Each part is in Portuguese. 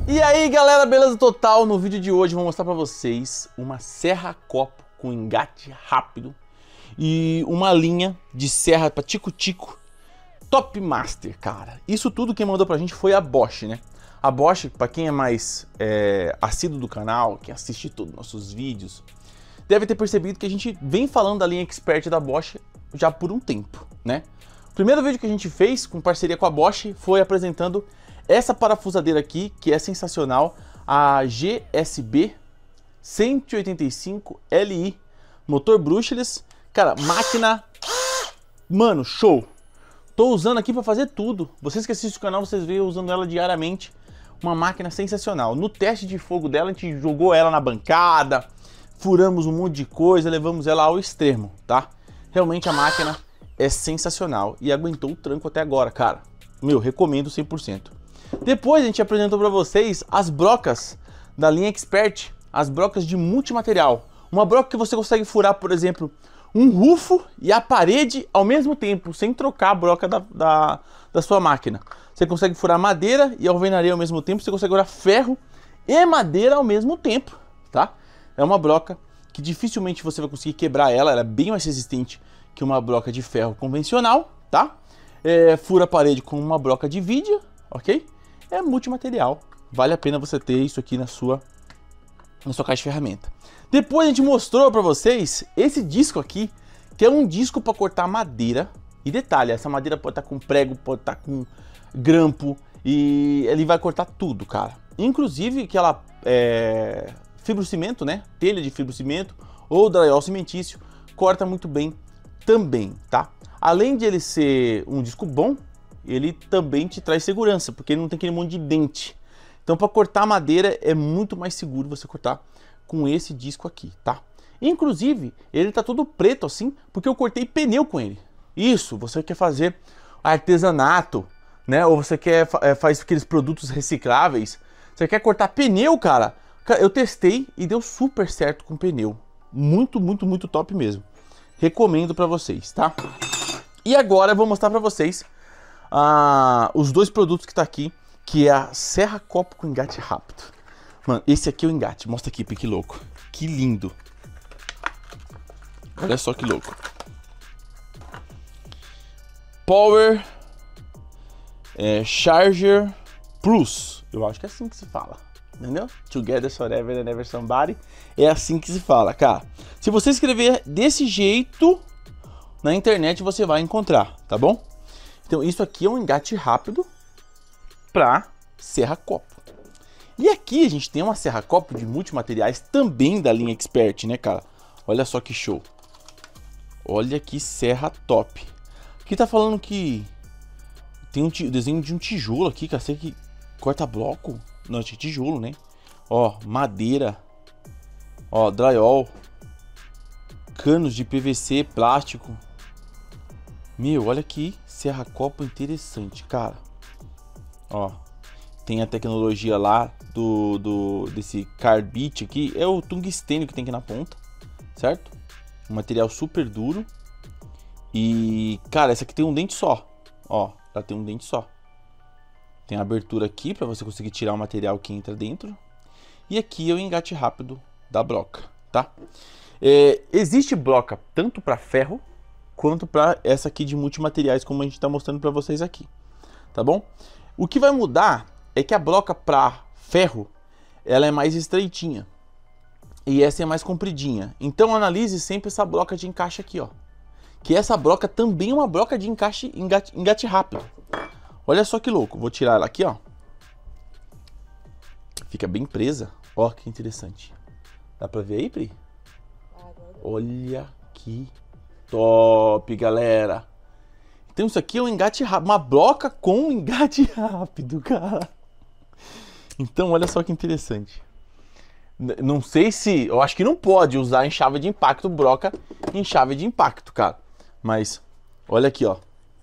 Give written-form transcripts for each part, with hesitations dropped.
E aí galera, beleza total? No vídeo de hoje eu vou mostrar pra vocês uma serra-copo com engate rápido e uma linha de serra pra tico-tico Top Master, cara. Isso tudo quem mandou pra gente foi a Bosch, né? A Bosch, pra quem é mais assíduo do canal, quem assiste todos os nossos vídeos, deve ter percebido que a gente vem falando da linha Expert da Bosch já por um tempo, né? O primeiro vídeo que a gente fez com parceria com a Bosch foi apresentando essa parafusadeira aqui, que é sensacional, a GSB 185 Li, motor brushless, cara, máquina, mano, show. Tô usando aqui para fazer tudo. Vocês que assistem o canal, vocês veem eu usando ela diariamente, uma máquina sensacional. No teste de fogo dela, a gente jogou ela na bancada, furamos um monte de coisa, levamos ela ao extremo, tá? Realmente a máquina é sensacional e aguentou o tranco até agora, cara. Meu, recomendo 100%. Depois a gente apresentou para vocês as brocas da linha Expert, as brocas de multimaterial. Uma broca que você consegue furar, por exemplo, um rufo e a parede ao mesmo tempo, sem trocar a broca da sua máquina. Você consegue furar madeira e alvenaria ao mesmo tempo, você consegue furar ferro e madeira ao mesmo tempo, tá? É uma broca que dificilmente você vai conseguir quebrar ela, ela é bem mais resistente que uma broca de ferro convencional, tá? Fura a parede com uma broca de vídeo, ok? É multimaterial, vale a pena você ter isso aqui na sua caixa de ferramenta. Depois a gente mostrou para vocês esse disco aqui, que é um disco para cortar madeira. E detalhe, essa madeira pode estar com prego, pode estar com grampo e ele vai cortar tudo, cara. Inclusive aquela fibrocimento, né? Telha de fibrocimento ou drywall cimentício, corta muito bem também, tá? Além de ele ser um disco bom, ele também te traz segurança, porque ele não tem aquele monte de dente. Então para cortar madeira é muito mais seguro você cortar com esse disco aqui, tá? Inclusive, ele tá todo preto assim, porque eu cortei pneu com ele. Isso, você quer fazer artesanato, né? Ou você quer faz aqueles produtos recicláveis, você quer cortar pneu, cara. Eu testei e deu super certo com pneu. Muito, muito, muito top mesmo. Recomendo para vocês, tá? E agora eu vou mostrar para vocês os dois produtos que tá aqui, que é a serra-copo com engate rápido. Mano, esse aqui é o engate, mostra aqui, que louco, que lindo. Olha só que louco. Power Charger Plus, eu acho que é assim que se fala, entendeu? Together Forever and Ever Somebody, é assim que se fala, cara. Se você escrever desse jeito na internet, você vai encontrar, tá bom? Então isso aqui é um engate rápido para serra-copo. E aqui a gente tem uma serra-copo de multimateriais também da linha Expert, né, cara? Olha só que show. Olha que serra top. Aqui tá falando que tem um desenho de um tijolo aqui, cara. Sei que corta bloco. Não, tinha tijolo, né? Ó, madeira. Ó, drywall. Canos de PVC, plástico. Meu, olha que serra-copo interessante, cara. Ó, tem a tecnologia lá desse carbide aqui. É o tungstênio que tem aqui na ponta, certo? Um material super duro. E, cara, essa aqui tem um dente só. Ó, ela tem um dente só. Tem a abertura aqui para você conseguir tirar o material que entra dentro. E aqui é o engate rápido da broca, tá? Existe broca tanto para ferro quanto para essa aqui de multimateriais, como a gente está mostrando para vocês aqui, tá bom? O que vai mudar é que a broca para ferro, ela é mais estreitinha e essa é mais compridinha. Então analise sempre essa broca de encaixe aqui, ó. Que essa broca também é uma broca de engate rápido. Olha só que louco, vou tirar ela aqui, ó. Fica bem presa, ó que interessante. Dá para ver aí, Pri? Olha que top, galera. Então isso aqui é um engate rápido, uma broca com engate rápido, cara. Então olha só que interessante. Não sei se, eu acho que não pode usar em chave de impacto, broca em chave de impacto, cara. Mas olha aqui, ó.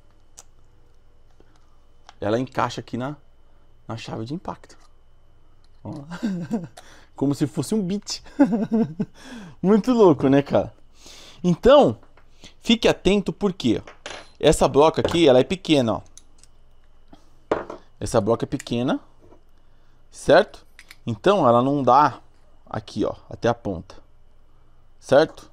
Ela encaixa aqui na chave de impacto. Ó. Como se fosse um bit. Muito louco, né, cara? Então, fique atento porque essa broca aqui, ela é pequena, ó. Essa broca é pequena. certo? Então ela não dá aqui, ó, até a ponta, certo?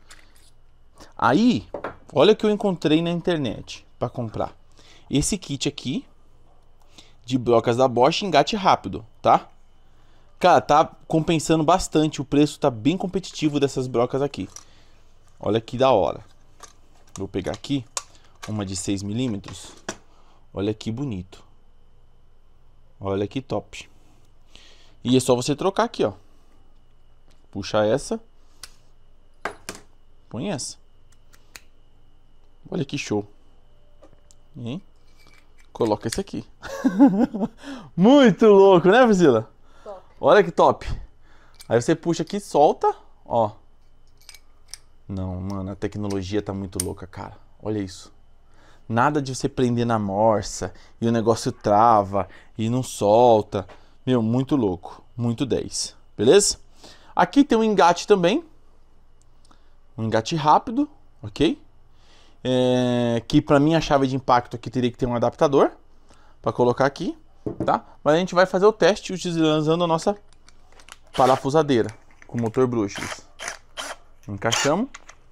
Aí, olha o que eu encontrei na internet para comprar. Esse kit aqui de brocas da Bosch, engate rápido, tá? Cara, tá compensando bastante, o preço tá bem competitivo dessas brocas aqui. Olha que da hora. Vou pegar aqui uma de 6 milímetros. Olha que bonito. Olha que top. E é só você trocar aqui, ó. Puxa essa. Põe essa. Olha que show. E coloca esse aqui. Muito louco, né, Priscila? Top. Olha que top. Aí você puxa aqui, solta, ó. Não, mano, a tecnologia tá muito louca, cara. Olha isso. Nada de você prender na morsa e o negócio trava e não solta. Meu, muito louco. Muito 10. Beleza? Aqui tem um engate também. Um engate rápido, ok? Que pra mim a chave de impacto aqui teria que ter um adaptador para colocar aqui, tá? Mas a gente vai fazer o teste utilizando a nossa parafusadeira com motor brushless. Encaixamos.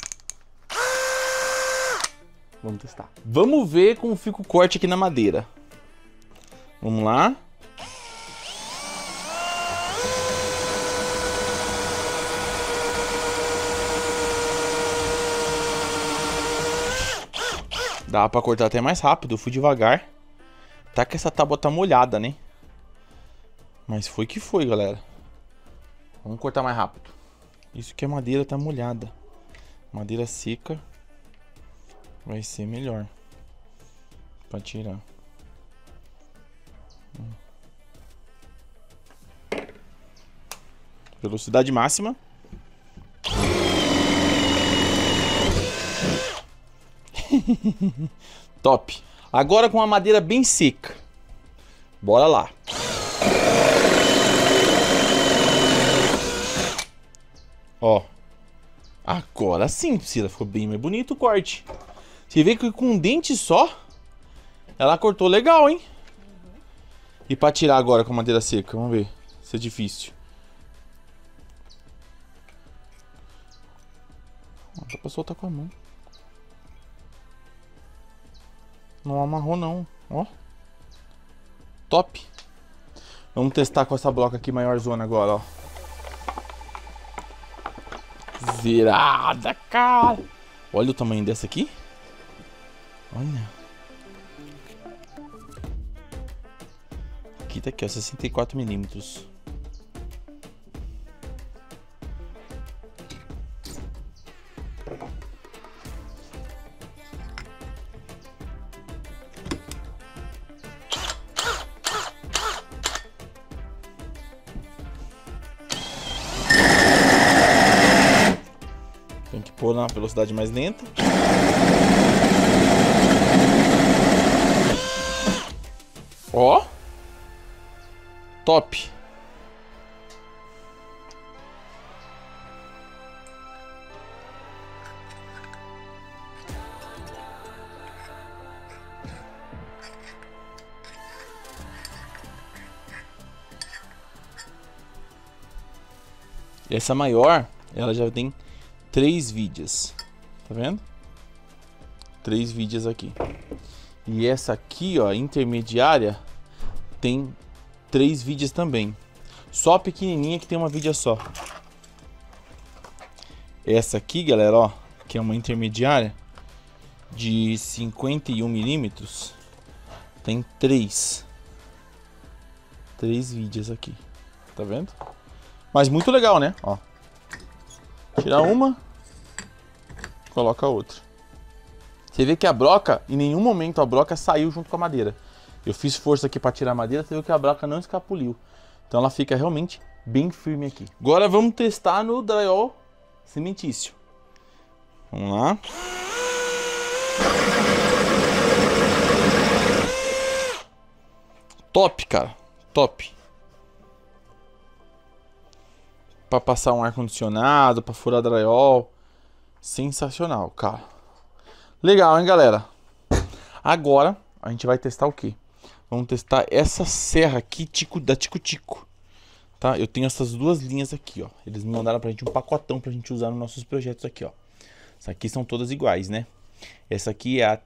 Vamos testar. Vamos ver como fica o corte aqui na madeira. Vamos lá. Dá pra cortar até mais rápido, eu fui devagar. Tá que essa tábua tá molhada, né? Mas foi que foi, galera. Vamos cortar mais rápido. Isso que a madeira tá molhada. Madeira seca vai ser melhor pra tirar. Velocidade máxima. Top. Agora com a madeira bem seca. Bora lá. Ó. Agora sim, Priscila. Ficou bem mais bonito o corte. Você vê que com um dente só, ela cortou legal, hein? E pra tirar agora com a madeira seca? Vamos ver se é difícil. Dá pra soltar com a mão. Não amarrou não, ó. Top. Vamos testar com essa bloca aqui maior zona agora, ó. Zerada, cara. Olha o tamanho dessa aqui. Olha. Aqui tá aqui, ó, 64 milímetros. Tem que pôr na velocidade mais lenta. Ó. Top. Essa maior, ela já tem 3 vídeos. Tá vendo? 3 vídeos aqui. E essa aqui, ó, intermediária, tem 3 vídeos também. Só a pequenininha que tem uma vídeo só. Essa aqui, galera, ó, que é uma intermediária de 51 milímetros, tem 3 vídeos aqui. Tá vendo? Mas muito legal, né? Ó. Tira uma, coloca a outra. Você vê que a broca, em nenhum momento a broca saiu junto com a madeira. Eu fiz força aqui para tirar a madeira, você viu que a broca não escapuliu. Então ela fica realmente bem firme aqui. Agora vamos testar no drywall cimentício. Vamos lá. Top, cara. Top. Para passar um ar-condicionado, para furar drywall. Sensacional, cara. Legal, hein, galera? Agora a gente vai testar o quê? Vamos testar essa serra aqui da Tico-Tico. Tá? Eu tenho essas duas linhas aqui, ó. Eles me mandaram pra gente um pacotão pra gente usar nos nossos projetos aqui, ó. Essas aqui são todas iguais, né? Essa aqui é a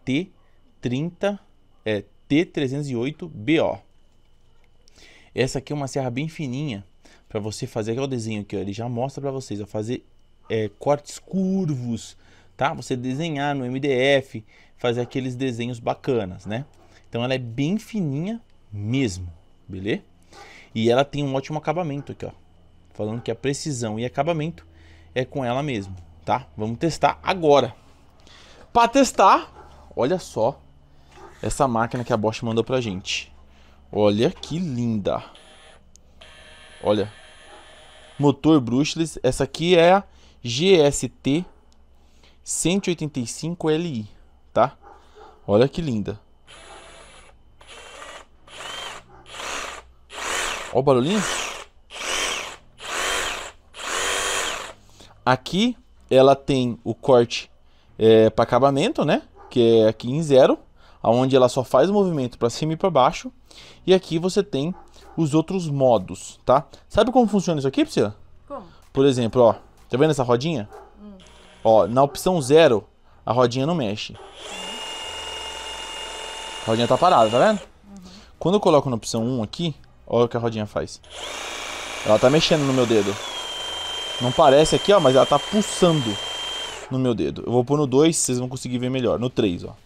T308BO. Essa aqui é uma serra bem fininha pra você fazer, aqui é o desenho aqui, ó. Ele já mostra pra vocês, ó, fazer cortes curvos, tá? Você desenhar no MDF, fazer aqueles desenhos bacanas, né? Então ela é bem fininha mesmo, beleza? E ela tem um ótimo acabamento aqui, ó. Falando que a precisão e acabamento é com ela mesmo, tá? Vamos testar agora. Para testar, olha só essa máquina que a Bosch mandou pra gente. Olha que linda. Olha. Motor brushless. Essa aqui é a GST 185 Li, tá? Olha que linda. Olha o barulhinho. Aqui ela tem o corte para acabamento, né? Que é aqui em 0, onde ela só faz o movimento para cima e para baixo. E aqui você tem os outros modos, tá? Sabe como funciona isso aqui, Priscila? Como? Por exemplo, ó, tá vendo essa rodinha? Ó, na opção 0, a rodinha não mexe. A rodinha tá parada, tá vendo? Quando eu coloco na opção 1 aqui, olha o que a rodinha faz. Ela tá mexendo no meu dedo. Não parece aqui, ó, mas ela tá pulsando no meu dedo. Eu vou pôr no 2, vocês vão conseguir ver melhor. No 3, ó.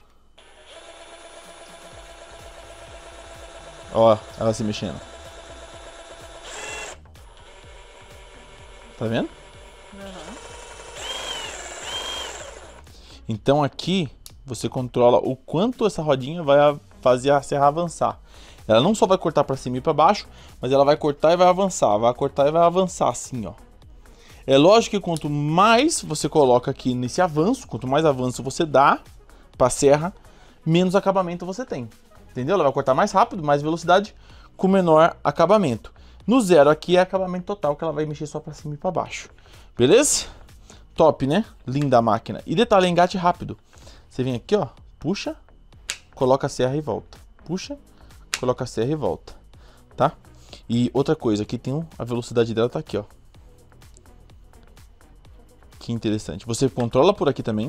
Ó, ela se mexendo. Tá vendo? Então aqui você controla o quanto essa rodinha vai fazer a serra avançar. Ela não só vai cortar para cima e para baixo, mas ela vai cortar e vai avançar, vai cortar e vai avançar assim, ó. É lógico que quanto mais você coloca aqui nesse avanço, quanto mais avanço você dá para a serra, menos acabamento você tem. Entendeu? Ela vai cortar mais rápido, mais velocidade, com menor acabamento. No 0 aqui é acabamento total, que ela vai mexer só para cima e para baixo. Beleza? Top, né? Linda a máquina. E detalhe, engate rápido. Você vem aqui, ó, puxa, coloca a serra e volta. Puxa, coloca a serra e volta, tá? E outra coisa, aqui tem a velocidade dela tá aqui, ó. Que interessante. Você controla por aqui também.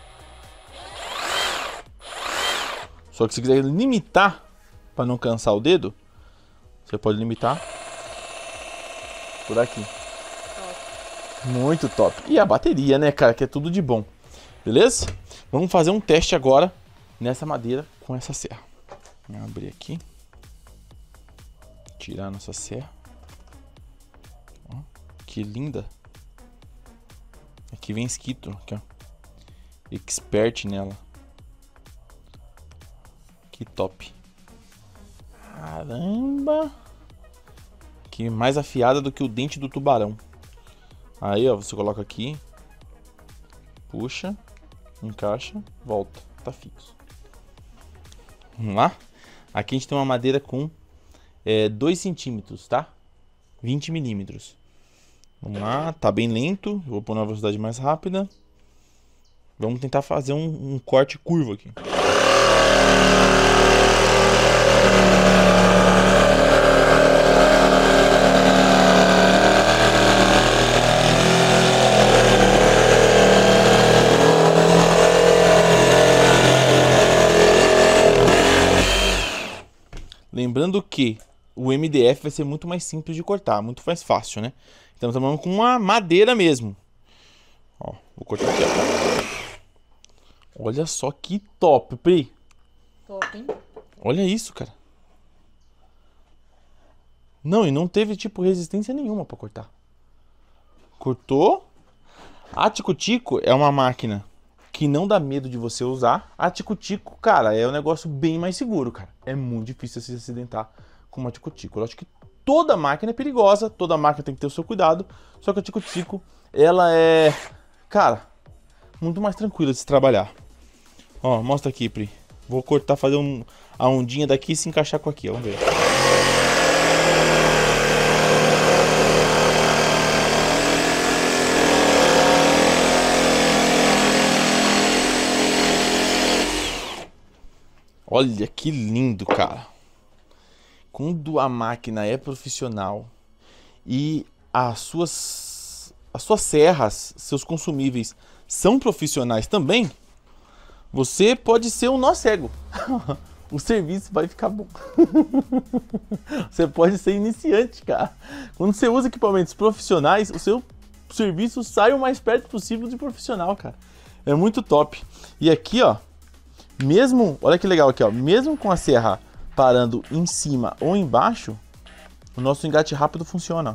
Só que se quiser limitar para não cansar o dedo, você pode limitar por aqui. Muito top. E a bateria, né, cara, que é tudo de bom. Beleza? Vamos fazer um teste agora nessa madeira com essa serra. Vou abrir aqui. Tirar a nossa serra. Ó, que linda. Aqui vem escrito, aqui, ó. Expert nela. Que top. Caramba. Que mais afiada do que o dente do tubarão. Aí, ó, você coloca aqui. Puxa. Encaixa. Volta. Tá fixo. Vamos lá. Aqui a gente tem uma madeira com 2 centímetros, tá? 20 milímetros. Vamos lá. Tá bem lento. Eu vou pôr na velocidade mais rápida. Vamos tentar fazer um corte curvo aqui. Lembrando que o MDF vai ser muito mais simples de cortar, muito mais fácil, né? Então estamos falando com uma madeira mesmo. Ó, vou cortar aqui, ó. Olha só que top, Pri. Top, hein? Olha isso, cara. Não, e não teve, tipo, resistência nenhuma pra cortar. Cortou. A Tico-Tico é uma máquina que não dá medo de você usar. A Tico-Tico, cara, é um negócio bem mais seguro, cara. É muito difícil se acidentar com uma Tico-Tico. Eu acho que toda máquina é perigosa, toda máquina tem que ter o seu cuidado. Só que a Tico-Tico, ela é, cara, muito mais tranquila de se trabalhar. Ó, mostra aqui, Pri. Vou cortar, fazer a ondinha daqui e se encaixar com aqui, ó. Vamos ver. Olha que lindo, cara. Quando a máquina é profissional e as suas serras, seus consumíveis são profissionais também, você pode ser um nó cego. O serviço vai ficar bom. Você pode ser iniciante, cara. Quando você usa equipamentos profissionais, o seu serviço sai o mais perto possível de profissional, cara. É muito top. E aqui, ó, mesmo, olha que legal aqui, ó, mesmo com a serra parando em cima ou embaixo, o nosso engate rápido funciona, ó.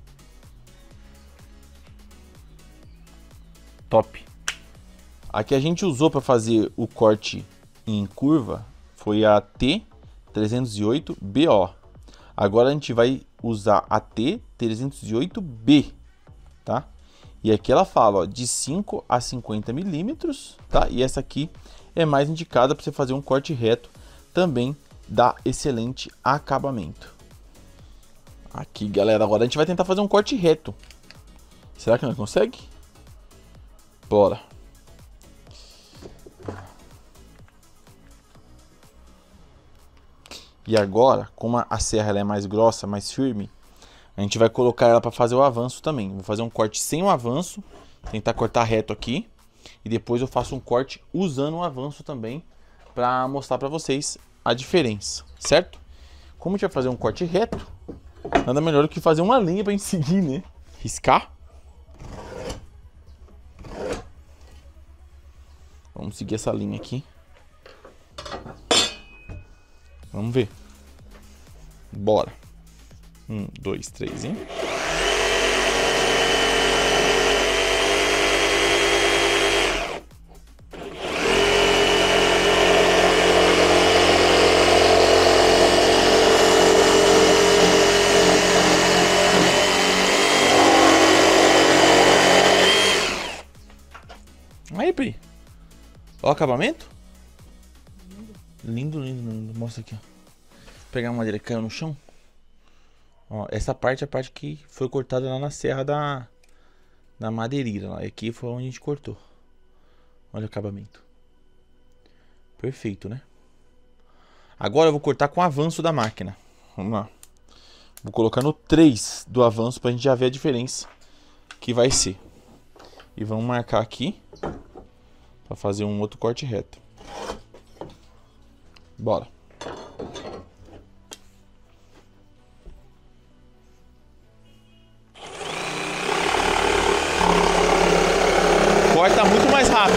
Top. Aqui a gente usou para fazer o corte em curva, foi a T308BO. Agora a gente vai usar a T308B, tá? E aqui ela fala, ó, de 5 a 50 milímetros, tá? E essa aqui é mais indicada para você fazer um corte reto, também dá excelente acabamento. Aqui, galera, agora a gente vai tentar fazer um corte reto. Será que nós consegue? Bora. E agora, como a serra ela é mais grossa, mais firme, a gente vai colocar ela para fazer o avanço também. Vou fazer um corte sem o avanço, tentar cortar reto aqui. E depois eu faço um corte usando o avanço também, para mostrar para vocês a diferença, certo? Como a gente vai fazer um corte reto, nada melhor do que fazer uma linha para gente seguir, né? Riscar. Vamos seguir essa linha aqui. Vamos ver. Bora. 1, 2, 3, hein? Aí, Pri. Ó o acabamento. Lindo, lindo, lindo. Mostra aqui, ó. Vou pegar uma madeira que caiu no chão. Ó, essa parte é a parte que foi cortada lá na serra da madeireira. Lá. Aqui foi onde a gente cortou. Olha o acabamento. Perfeito, né? Agora eu vou cortar com o avanço da máquina. Vamos lá. Vou colocar no 3 do avanço pra gente já ver a diferença que vai ser. E vamos marcar aqui pra fazer um outro corte reto. Bora. Corta muito mais rápido.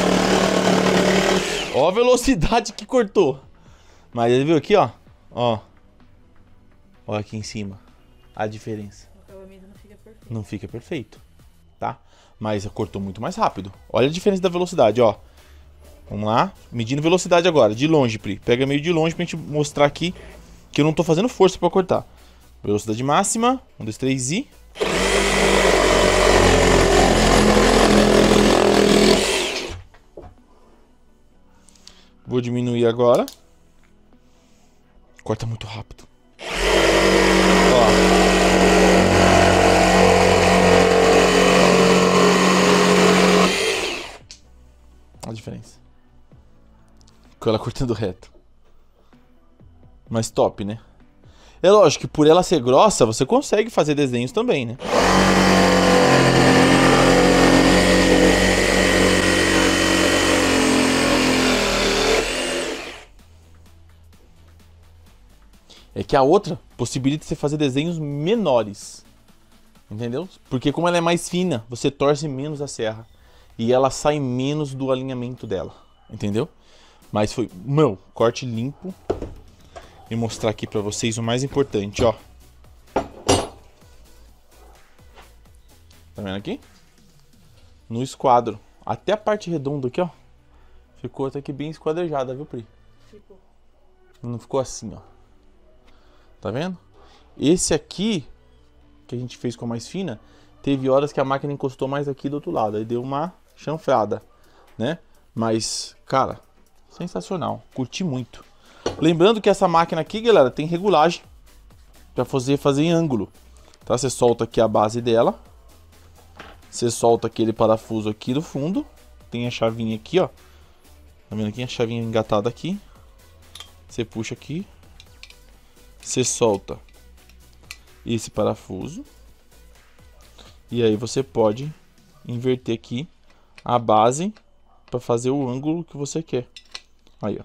Ó a velocidade que cortou. Mas ele viu aqui, ó. Ó. Ó aqui em cima. A diferença. O acabamento não fica perfeito. Não fica perfeito, tá? Mas cortou muito mais rápido. Olha a diferença da velocidade, ó. Vamos lá. Medindo velocidade agora. De longe, Pri. Pega meio de longe pra gente mostrar aqui que eu não tô fazendo força pra cortar. Velocidade máxima. 1, 2, 3 e... Vou diminuir agora. Corta muito rápido. Ó. Olha a diferença. Com ela cortando reto. Mas top, né? É lógico que por ela ser grossa, você consegue fazer desenhos também, né? É que a outra possibilita você fazer desenhos menores. Entendeu? Porque como ela é mais fina, você torce menos a serra. E ela sai menos do alinhamento dela. Entendeu? Mas foi, meu, corte limpo. E mostrar aqui pra vocês o mais importante, ó. Tá vendo aqui? No esquadro. Até a parte redonda aqui, ó. Ficou até que bem esquadrejada, viu, Pri? Ficou. Não ficou assim, ó. Tá vendo? Esse aqui, que a gente fez com a mais fina, teve horas que a máquina encostou mais aqui do outro lado. Aí deu uma chanfrada, né? Mas, cara, sensacional. Curti muito. Lembrando que essa máquina aqui, galera, tem regulagem pra fazer em ângulo. Tá? Você solta aqui a base dela. Você solta aquele parafuso aqui do fundo. Tem a chavinha aqui, ó. Tá vendo aqui? A chavinha engatada aqui. Você puxa aqui, você solta esse parafuso e aí você pode inverter aqui a base para fazer o ângulo que você quer. Aí, ó.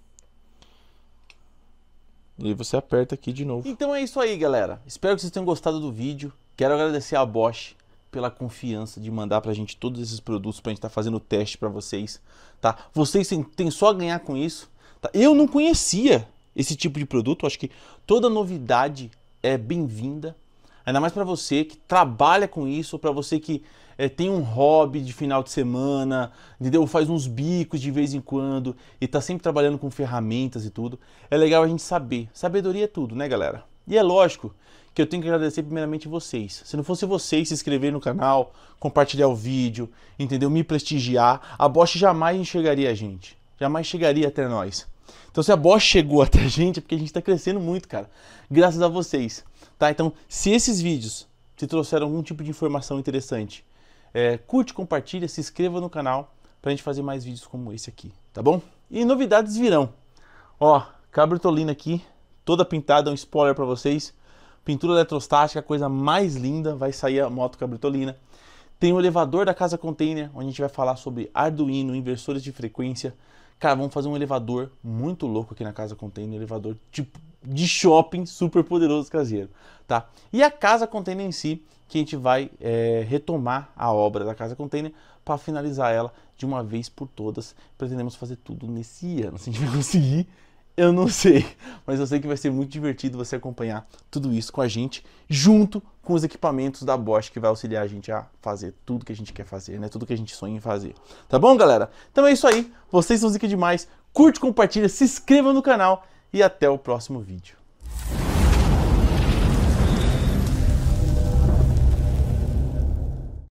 E aí você aperta aqui de novo. Então é isso aí, galera. Espero que vocês tenham gostado do vídeo. Quero agradecer a Bosch pela confiança de mandar pra gente todos esses produtos pra gente estar fazendo o teste pra vocês, tá? Vocês têm só a ganhar com isso, tá? Eu não conhecia esse tipo de produto, acho que toda novidade é bem-vinda, ainda mais pra você que trabalha com isso, pra você que tem um hobby de final de semana, entendeu? Faz uns bicos de vez em quando e tá sempre trabalhando com ferramentas e tudo. É legal a gente saber. Sabedoria é tudo, né, galera? E é lógico que eu tenho que agradecer primeiramente vocês. Se não fosse vocês se inscrever no canal, compartilhar o vídeo, entendeu? Me prestigiar, a Bosch jamais enxergaria a gente. Jamais chegaria até nós. Então se a Bosch chegou até a gente é porque a gente está crescendo muito, cara. Graças a vocês. Tá? Então se esses vídeos te trouxeram algum tipo de informação interessante, curte, compartilha, se inscreva no canal pra gente fazer mais vídeos como esse aqui, tá bom? E novidades virão. Ó, Cabritolina aqui, toda pintada, um spoiler pra vocês. Pintura eletrostática, a coisa mais linda, vai sair a moto Cabritolina. Tem o elevador da Casa Container, onde a gente vai falar sobre Arduino, inversores de frequência. Cara, vamos fazer um elevador muito louco aqui na Casa Container, um elevador tipo de shopping super poderoso caseiro, tá? E a Casa Container em si, que a gente vai retomar a obra da Casa Container para finalizar ela de uma vez por todas. Pretendemos fazer tudo nesse ano. Se a gente vai conseguir, eu não sei, mas eu sei que vai ser muito divertido você acompanhar tudo isso com a gente, junto com os equipamentos da Bosch, que vai auxiliar a gente a fazer tudo que a gente quer fazer, né? Tudo que a gente sonha em fazer. Tá bom, galera? Então é isso aí. Vocês são zica demais. Curte, compartilha, se inscreva no canal e até o próximo vídeo.